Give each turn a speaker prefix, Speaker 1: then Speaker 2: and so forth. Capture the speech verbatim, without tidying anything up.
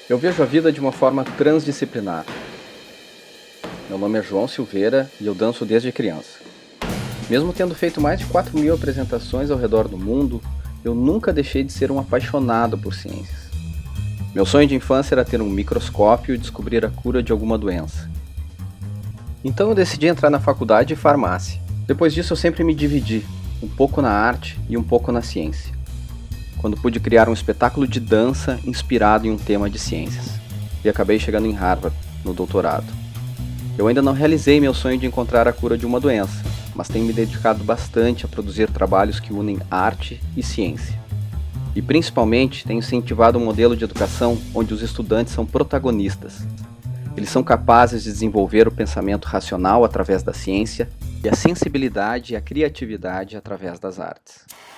Speaker 1: Eu vejo a vida de uma forma transdisciplinar. Meu nome é João Silveira e eu danço desde criança. Mesmo tendo feito mais de quatro mil apresentações ao redor do mundo, eu nunca deixei de ser um apaixonado por ciências. Meu sonho de infância era ter um microscópio e descobrir a cura de alguma doença. Então eu decidi entrar na faculdade de farmácia. Depois disso eu sempre me dividi, um pouco na arte e um pouco na ciência, quando pude criar um espetáculo de dança inspirado em um tema de ciências. E acabei chegando em Harvard, no doutorado. Eu ainda não realizei meu sonho de encontrar a cura de uma doença, mas tenho me dedicado bastante a produzir trabalhos que unem arte e ciência. E principalmente tenho incentivado um modelo de educação onde os estudantes são protagonistas. Eles são capazes de desenvolver o pensamento racional através da ciência e a sensibilidade e a criatividade através das artes.